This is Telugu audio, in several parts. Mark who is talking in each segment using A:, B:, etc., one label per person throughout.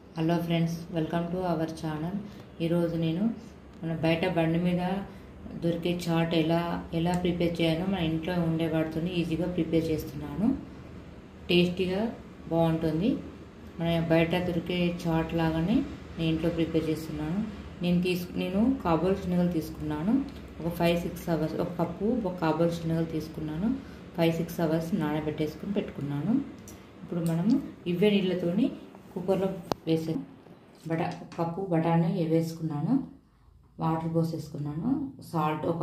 A: Hello friends, welcome to our channel. ఈరోజు నేను మన బయట బండి మీద దొరికే చాట్ ఎలా ప్రిపేర్ చేయాలో మన ఇంట్లో ఉండే వాటితో ఈజీగా ప్రిపేర్ చేస్తున్నాను. టేస్టీగా బాగుంటుంది. మన బయట దొరికే చాట్ లాగానే నేను ఇంట్లో ప్రిపేర్ చేస్తున్నాను. నేను కాబోల్ శనగలు తీసుకున్నాను. ఒక 5-6 అవర్స్, ఒక కప్పు కాబోల్ శనగలు తీసుకున్నాను. 5-6 అవర్స్ నానబెట్టేసుకుని పెట్టుకున్నాను. ఇప్పుడు మనము ఇవే నీళ్ళతోని కుక్కర్లో వేసే కప్పు బఠానీ వేసుకున్నాను. వాటర్ పోసేసుకున్నాను. సాల్ట్ ఒక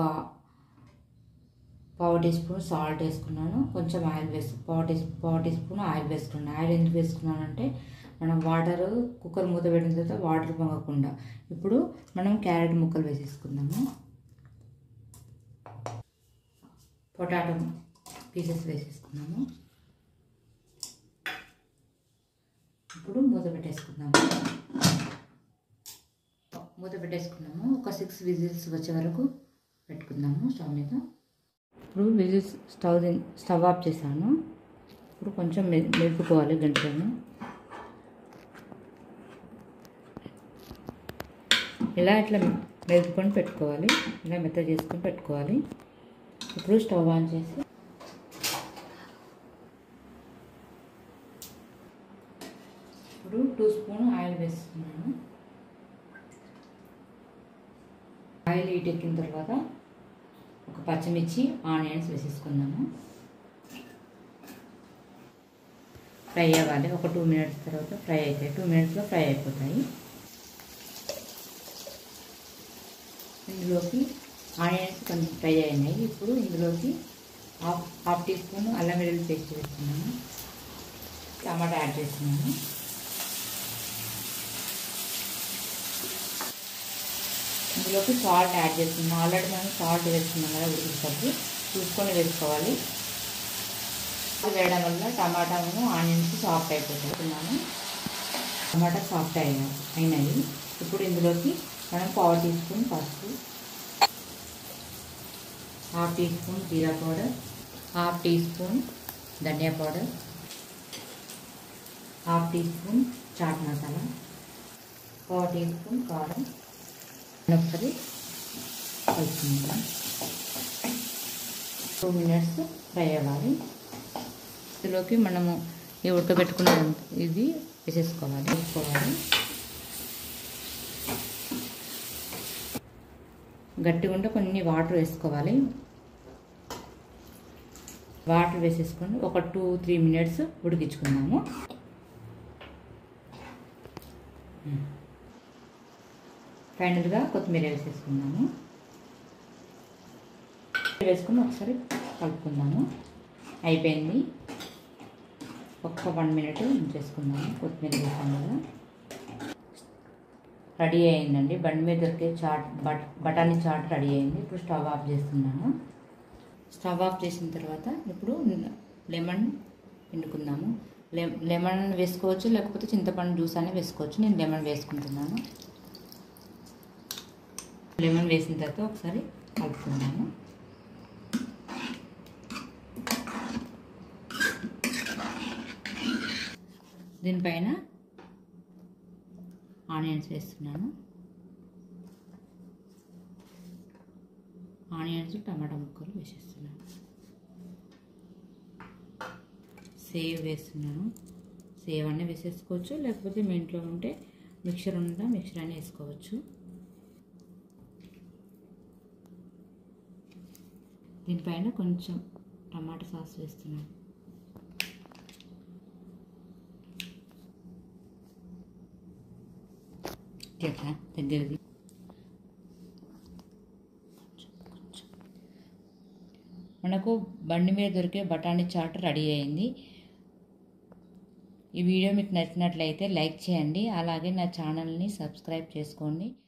A: పావు టీ స్పూన్ సాల్ట్ వేసుకున్నాను. కొంచెం ఆయిల్ పావు టీ స్పూన్ ఆయిల్ వేసుకున్నాను. ఆయిల్ ఎందుకు వేసుకున్నానంటే మనం వాటర్ కుక్కర్ మూత పెట్టిన తర్వాత వాటర్ పొంగకుండా. ఇప్పుడు మనం క్యారెట్ ముక్కలు వేసేసుకుందాము. పొటాటో పీసెస్ వేసేసుకున్నాము. ఇప్పుడు మూత పెట్టేసుకున్నాము. ఒక 6 విజిల్స్ వచ్చే వరకు పెట్టుకుందాము స్టవ్ మీద. ఇప్పుడు విజిల్స్ స్టవ్ ఆఫ్ చేశాను. ఇప్పుడు కొంచెం మెదుపుకోవాలి గంటలను. ఇట్లా మెదుపుకొని పెట్టుకోవాలి. ఇలా మెత్త చేసుకొని పెట్టుకోవాలి. ఇప్పుడు స్టవ్ ఆన్ చేసి ఇప్పుడు 2 స్పూన్ ఆయిల్ వేస్తున్నాను. ఆయిల్ హీట్ ఎక్కిన తర్వాత ఒక పచ్చిమిర్చి, ఆనియన్స్ వేసేసుకుందాము. ఫ్రై అవ్వాలి. ఒక 2 మినిట్స్ తర్వాత ఫ్రై అవుతాయి. 2 మినిట్స్లో ఫ్రై అయిపోతాయి. ఇందులోకి ఆనియన్స్ కొంచెం ఫ్రై అయినాయి. ఇప్పుడు ఇందులోకి హాఫ్ టీ స్పూన్ అల్లం వెల్లుల్లి పేస్ట్ వేస్తున్నాను. టమాటా యాడ్ చేస్తున్నాను. ఇందులోకి సాల్ట్ యాడ్ చేస్తున్నాం. ఆల్రెడీ మనం సాల్ట్ వేసుకున్నాం కదా, ఉడికినప్పుడు చూసుకొని వేసుకోవాలి. వేయడం వల్ల టమాటాను ఆనియన్స్ సాఫ్ట్ అయిపోతున్నాను. టమాటా సాఫ్ట్ అయినాయి. ఇప్పుడు ఇందులోకి మనం పావు టీ స్పూన్ పసుపు, హాఫ్ టీ స్పూన్ జీరా పౌడర్, హాఫ్ టీ స్పూన్ ధనియా powder, half teaspoon chaat masala, పావు టీ స్పూన్ కారం ఒకసారి కలుపుకుందాం. 2 మినిట్స్ ఫ్రై అవ్వాలి. ఇందులోకి మనము ఈ ఉడకబెట్టుకున్న ఇది వేసుకోవాలి. గట్టిగా ఉంటే కొన్ని వాటర్ వేసుకోవాలి. వాటర్ వేసేసుకొని ఒక 2-3 మినిట్స్ ఉడికించుకుందాము. ఫైనల్గా కొత్తిమీర వేసేసుకుందాము. వేసుకుని ఒకసారి కలుపుకుందాము. అయిపోయింది. ఒక్క 1 మినిట్ ఉంచేసుకుందాము. కొత్తిమీర వేసాం కదా, రెడీ అయిందండి. బండి మీద దొరికే బఠానీ చాట్ రెడీ అయింది. ఇప్పుడు స్టవ్ ఆఫ్ చేస్తున్నాను. స్టవ్ ఆఫ్ చేసిన తర్వాత ఇప్పుడు లెమన్ పిండుకుందాము. లెమన్ వేసుకోవచ్చు, లేకపోతే చింతపండు జ్యూస్ అని వేసుకోవచ్చు. నేను లెమన్ వేసుకుంటున్నాను. లెమన్ వేసిన తర్వాత ఒకసారి కలుపుకుందాము. దీనిపైన ఆనియన్స్ వేస్తున్నాను. ఆనియన్స్, టమాటా ముక్కలు వేసేస్తున్నాను. సేవ్ వేస్తున్నాను. సేవ్ అన్నీ వేసేసుకోవచ్చు, లేకపోతే మీ ఇంట్లో ఉంటే మిక్చర్ అని వేసుకోవచ్చు. దీనిపైన కొంచెం టమాటా సాస్ వేస్తున్నాను. దగ్గరది మనకు బండి మీద దొరికే బఠానీ చాట్ రెడీ అయింది. ఈ వీడియో మీకు నచ్చినట్లయితే లైక్ చేయండి. అలాగే నా ఛానల్ని సబ్స్క్రైబ్ చేసుకోండి.